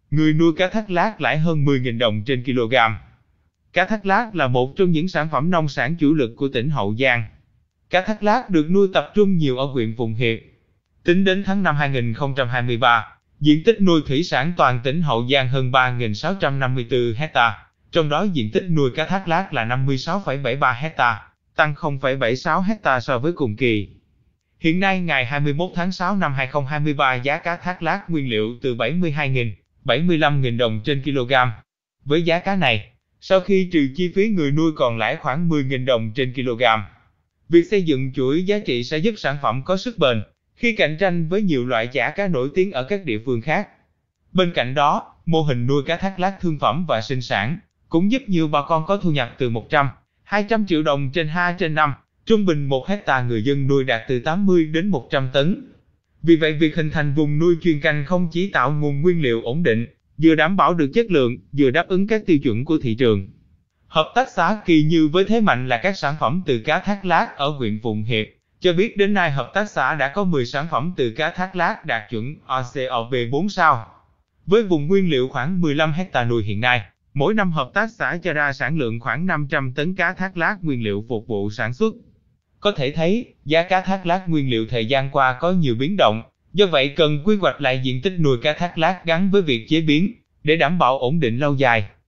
người nuôi cá thác lát lãi hơn 10.000 đồng trên kg. Cá thác lát là một trong những sản phẩm nông sản chủ lực của tỉnh Hậu Giang. Cá thác lát được nuôi tập trung nhiều ở huyện Phụng Hiệp. Tính đến tháng 5 2023, diện tích nuôi thủy sản toàn tỉnh Hậu Giang hơn 3.654 ha, trong đó diện tích nuôi cá thác lát là 56,73 ha, tăng 0,76 ha so với cùng kỳ. Hiện nay ngày 21 tháng 6 năm 2023 giá cá thác lát nguyên liệu từ 72.000, 75.000 đồng trên kg. Với giá cá này, sau khi trừ chi phí người nuôi còn lãi khoảng 10.000 đồng trên kg. Việc xây dựng chuỗi giá trị sẽ giúp sản phẩm có sức bền khi cạnh tranh với nhiều loại chả cá nổi tiếng ở các địa phương khác. Bên cạnh đó, mô hình nuôi cá thác lát thương phẩm và sinh sản cũng giúp nhiều bà con có thu nhập từ 100, 200 triệu đồng trên năm. Trung bình 1 hectare người dân nuôi đạt từ 80 đến 100 tấn. Vì vậy việc hình thành vùng nuôi chuyên canh không chỉ tạo nguồn nguyên liệu ổn định, vừa đảm bảo được chất lượng, vừa đáp ứng các tiêu chuẩn của thị trường. Hợp tác xã Kỳ Như với thế mạnh là các sản phẩm từ cá thác lát ở huyện Phụng Hiệp, cho biết đến nay hợp tác xã đã có 10 sản phẩm từ cá thác lát đạt chuẩn ACOP 4 sao. Với vùng nguyên liệu khoảng 15 hectare nuôi hiện nay, mỗi năm hợp tác xã cho ra sản lượng khoảng 500 tấn cá thác lát nguyên liệu phục vụ sản xuất. Có thể thấy, giá cá thác lát nguyên liệu thời gian qua có nhiều biến động, do vậy cần quy hoạch lại diện tích nuôi cá thác lát gắn với việc chế biến, để đảm bảo ổn định lâu dài.